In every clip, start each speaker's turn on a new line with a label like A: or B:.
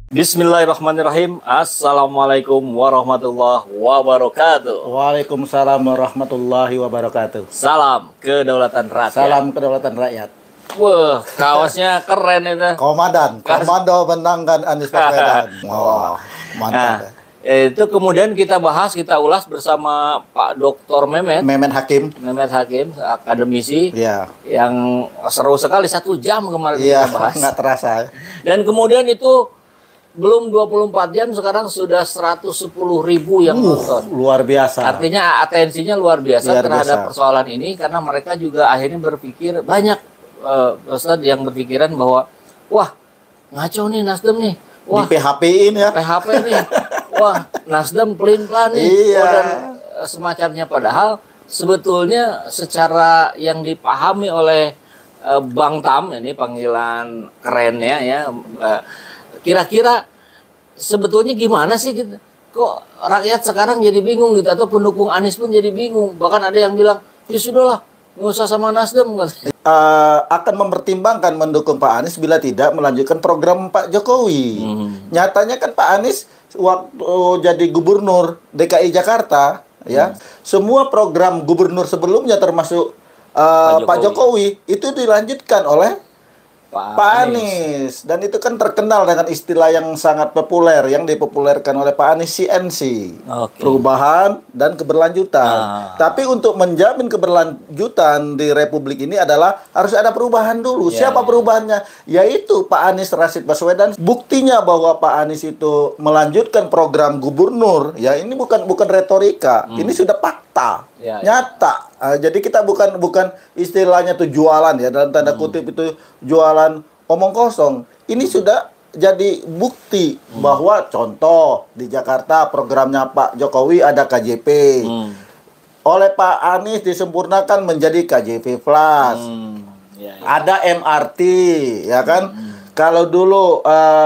A: Bismillahirrahmanirrahim. Assalamualaikum warahmatullahi wabarakatuh.
B: Waalaikumsalam warahmatullahi wabarakatuh.
A: Salam kedaulatan rakyat.
B: Salam kedaulatan rakyat.
A: Wah, kaosnya keren itu.
B: Komandan, komando menangkan Anies Baswedan. Oh, mantap.
A: Itu kemudian kita bahas, kita ulas bersama Pak Dr.
B: Memet Hakim,
A: akademisi,
B: ya,
A: yang seru sekali 1 jam kemarin
B: ya,
A: kita bahas.
B: nggak terasa.
A: Dan kemudian itu belum 24 jam sekarang sudah 110.000 yang nonton.
B: Luar biasa.
A: Artinya atensinya luar biasa terhadap persoalan ini, karena mereka juga akhirnya berpikir, banyak Ustadz yang berpikiran bahwa wah, ngaco nih Nasdem nih. Wah,
B: di PHP-in ya.
A: PHP nih. Wah, Nasdem pelin-pelan nih.
B: Iya.
A: Dan semacamnya, padahal sebetulnya secara yang dipahami oleh Bang Tam, ini panggilan kerennya ya, kira-kira sebetulnya gimana sih gitu? Kok rakyat sekarang jadi bingung gitu, atau pendukung Anies pun jadi bingung. Bahkan ada yang bilang, ya sudahlah, nggak usah sama Nasdem.
B: Akan mempertimbangkan mendukung Pak Anies bila tidak melanjutkan program Pak Jokowi. Nyatanya kan Pak Anies waktu jadi gubernur DKI Jakarta, ya, semua program gubernur sebelumnya termasuk Pak Jokowi itu dilanjutkan oleh Pak Anies. Dan itu kan terkenal dengan istilah yang sangat populer yang dipopulerkan oleh Pak Anies, CNC. Perubahan dan keberlanjutan. Tapi untuk menjamin keberlanjutan di Republik ini adalah harus ada perubahan dulu. Siapa perubahannya? Yaitu Pak Anies Rashid Baswedan. Buktinya bahwa Pak Anies itu melanjutkan program gubernur, ya ini bukan retorika. Ini sudah fakta. Nyata. Jadi kita bukan istilahnya itu jualan ya, dalam tanda kutip itu jualan omong kosong. Ini sudah jadi bukti bahwa contoh di Jakarta programnya Pak Jokowi ada KJP. Oleh Pak Anies disempurnakan menjadi KJP Plus. Ada MRT, ya kan? Kalau dulu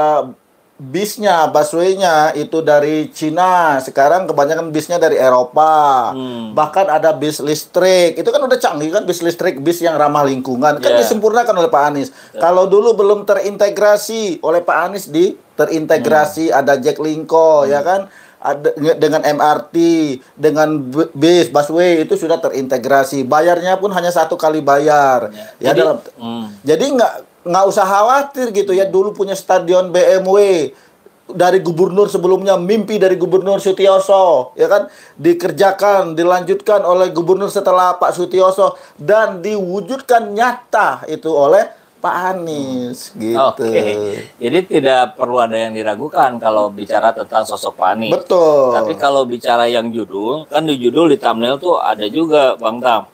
B: bisnya, busway-nya itu dari Cina, sekarang kebanyakan bisnya dari Eropa. Bahkan ada bis listrik. Itu kan udah canggih kan, bis listrik, bis yang ramah lingkungan. Kan disempurnakan oleh Pak Anies. Kalau dulu belum terintegrasi, oleh Pak Anies terintegrasi, ada Jack Linko, ya kan? Ada, dengan MRT, dengan bis, busway itu sudah terintegrasi. Bayarnya pun hanya 1 kali bayar. Jadi nggak usah khawatir gitu ya. Dulu punya stadion BMW dari gubernur sebelumnya, mimpi dari gubernur Sutioso, ya kan, dikerjakan, dilanjutkan oleh gubernur setelah Pak Sutioso, dan diwujudkan nyata itu oleh Pak Anies gitu.
A: Jadi tidak perlu ada yang diragukan kalau bicara tentang sosok Pak Anies.
B: Betul.
A: Tapi kalau bicara yang judul, kan di judul, di thumbnail tuh ada juga Bang Tam,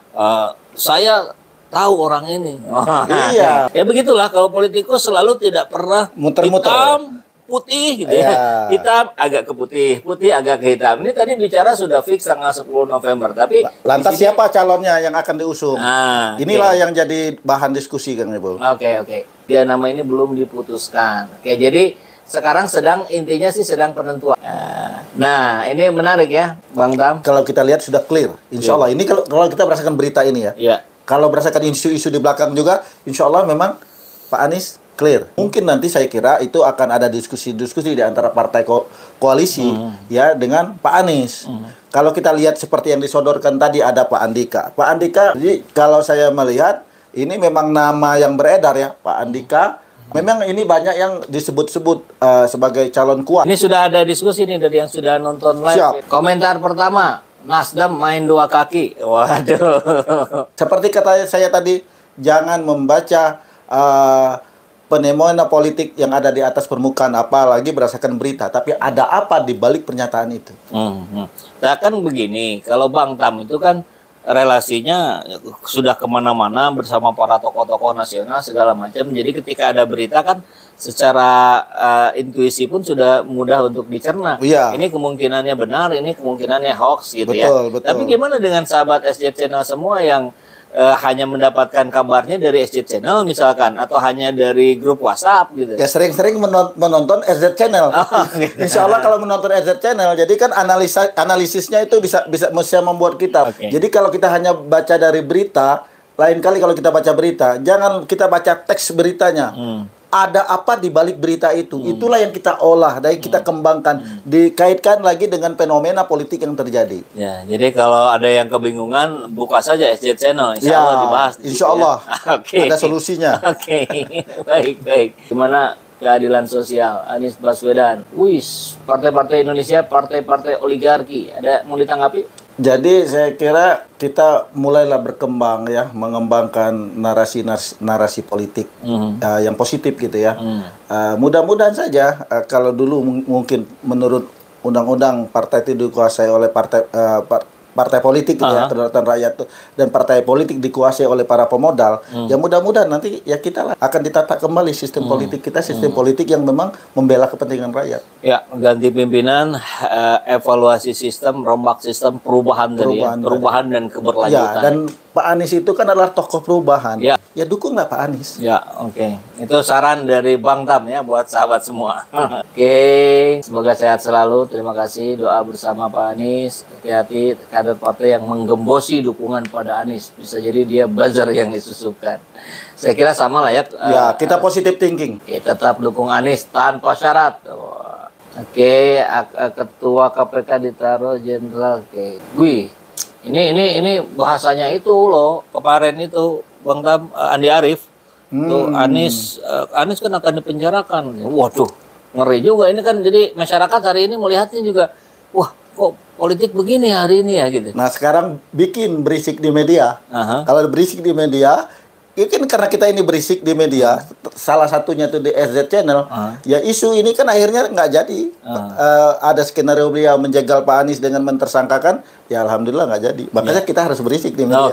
A: saya tahu orang ini.
B: Iya.
A: Ya begitulah, kalau politikus selalu tidak pernah
B: muter-muter,
A: hitam putih gitu ya. Hitam agak ke putih, putih agak ke hitam. Ini tadi bicara sudah fix tanggal 10 November. Tapi
B: lantas siapa calonnya yang akan diusung? Inilah yang jadi bahan diskusi, Kang Ibu.
A: Oke. Dia nama ini belum diputuskan. Oke, jadi sekarang intinya sih sedang penentuan. Nah, ini menarik ya, Bang Tam.
B: Kalau kita lihat sudah clear, insya Allah. Ini kalau kita berdasarkan berita ini ya. Kalau berdasarkan isu-isu di belakang juga, insya Allah memang Pak Anies clear. Mungkin nanti saya kira itu akan ada diskusi-diskusi di antara partai koalisi ya dengan Pak Anies. Kalau kita lihat seperti yang disodorkan tadi, ada Pak Andika. Pak Andika, jadi kalau saya melihat ini memang nama yang beredar ya, Pak Andika. Memang ini banyak yang disebut-sebut sebagai calon kuat.
A: Ini sudah ada diskusi nih dari yang sudah nonton live.
B: Siap.
A: Komentar pertama, Nasdem main 2 kaki. Waduh.
B: Seperti kata saya tadi, jangan membaca fenomena politik yang ada di atas permukaan, apalagi berdasarkan berita. Tapi ada apa di balik pernyataan itu?
A: Nah kan begini, kalau Bang Tam itu kan relasinya sudah kemana-mana bersama para tokoh-tokoh nasional segala macam. Jadi ketika ada berita kan secara intuisi pun sudah mudah untuk dicerna. Ini kemungkinannya benar, ini kemungkinannya hoax gitu. Betul. Tapi gimana dengan sahabat SJ Channel semua yang hanya mendapatkan kabarnya dari SJ Channel misalkan, atau hanya dari grup WhatsApp gitu?
B: Ya sering-sering menonton SZ Channel. Insya Allah kalau menonton SZ Channel, jadi kan analisisnya itu bisa membuat kita. Jadi kalau kita hanya baca dari berita, lain kali kalau kita baca berita, jangan kita baca teks beritanya. ada apa di balik berita itu. Itulah yang kita olah dan kita kembangkan, dikaitkan lagi dengan fenomena politik yang terjadi.
A: Ya, jadi kalau ada yang kebingungan, buka saja SJ Channel, insya Allah dibahas.
B: Insya Allah,
A: Oke.
B: ada solusinya.
A: Oke, baik. Gimana keadilan sosial Anies Baswedan? Wis, partai-partai Indonesia, partai-partai oligarki. Ada mau ditanggapi?
B: Jadi saya kira kita mulailah berkembang ya, mengembangkan narasi politik yang positif gitu ya. Mudah-mudahan saja kalau dulu mungkin menurut undang-undang partai itu dikuasai oleh partai politik gitu ya, kedaulatan rakyat tuh, dan partai politik dikuasai oleh para pemodal. Ya mudah-mudahan nanti ya kita lah akan ditata kembali sistem politik kita, sistem politik yang memang membela kepentingan rakyat.
A: Ya, ganti pimpinan, evaluasi sistem, rombak sistem, perubahan dan keberlanjutan.
B: Ya, dan Pak Anies itu kan adalah tokoh perubahan.
A: Ya,
B: dukunglah Pak Anies.
A: Ya, oke. Itu saran dari Bang Tam ya buat sahabat semua. Oke, semoga sehat selalu. Terima kasih. Doa bersama Pak Anies. Hati-hati kader partai yang menggembosi dukungan pada Anies. Bisa jadi dia buzzer yang disusupkan. Saya kira sama lah ya.
B: Ya, kita positive thinking.
A: Tetap dukung Anies tanpa syarat. Oke, Ketua KPK ditaruh Jenderal. Oke. Wih, ini bahasanya itu loh. Kemarin itu Bang Tam, Andi Arief. Tuh Anies kan akan dipenjarakan. Waduh, ngeri juga. Ini kan jadi masyarakat hari ini melihatnya juga, wah kok politik begini hari ini ya gitu.
B: Nah sekarang bikin berisik di media. Kalau berisik di media, mungkin karena kita ini berisik di media, salah satunya itu di SZ Channel, ya isu ini kan akhirnya nggak jadi. Ada skenario beliau menjegal Pak Anies dengan mentersangkakan, ya alhamdulillah nggak jadi. Makanya kita harus berisik di media.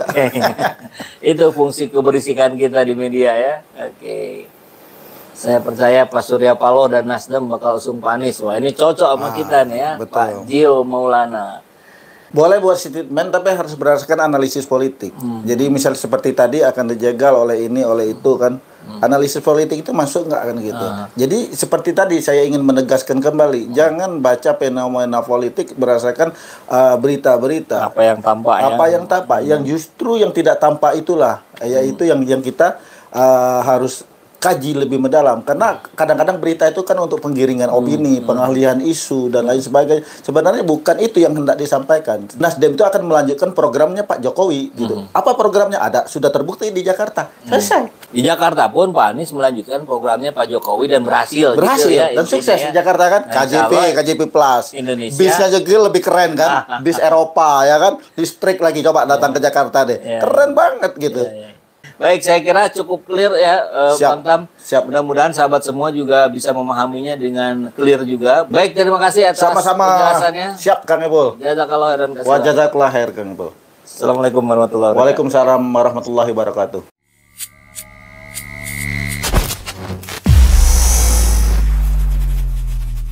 A: Itu fungsi keberisikan kita di media ya. Oke. Saya percaya Pak Surya Paloh dan Nasdem bakal usung Pak Anies. Wah ini cocok sama kita nih ya.
B: Betul.
A: Pak Jil Maulana.
B: Boleh buat statement tapi harus berdasarkan analisis politik. Jadi misal seperti tadi akan dijegal oleh ini oleh itu kan. Analisis politik itu masuk nggak kan gitu. Jadi seperti tadi saya ingin menegaskan kembali, jangan baca fenomena politik berdasarkan berita-berita.
A: Apa yang tampak ya.
B: Apa yang tampak, yang justru yang tidak tampak itulah yaitu yang kita harus kaji lebih mendalam, karena kadang-kadang berita itu kan untuk penggiringan opini, pengalihan isu dan lain sebagainya. Sebenarnya bukan itu yang hendak disampaikan. Nasdem itu akan melanjutkan programnya Pak Jokowi gitu. Apa programnya? Ada, sudah terbukti di Jakarta. Selesai.
A: Di Jakarta pun Pak Anies melanjutkan programnya Pak Jokowi dan berhasil
B: gitu ya, dan sukses ya. Di Jakarta kan. KJP Plus.
A: Indonesia.
B: Bisnya juga lebih keren kan. Bis Eropa ya kan. Listrik lagi, coba datang ke Jakarta deh. Keren banget gitu.
A: Baik, saya kira cukup clear ya, Bang Tam.
B: Siap.
A: Mudah-mudahan sahabat semua juga bisa memahaminya dengan clear juga. Baik, terima kasih atas penjelasannya.
B: Siap, Kang Ebul.
A: Jazakallah khairan.
B: Wa jazakallah khair, Kang Ebul.
A: Assalamualaikum warahmatullahi wabarakatuh.
B: Waalaikumsalam warahmatullahi wabarakatuh.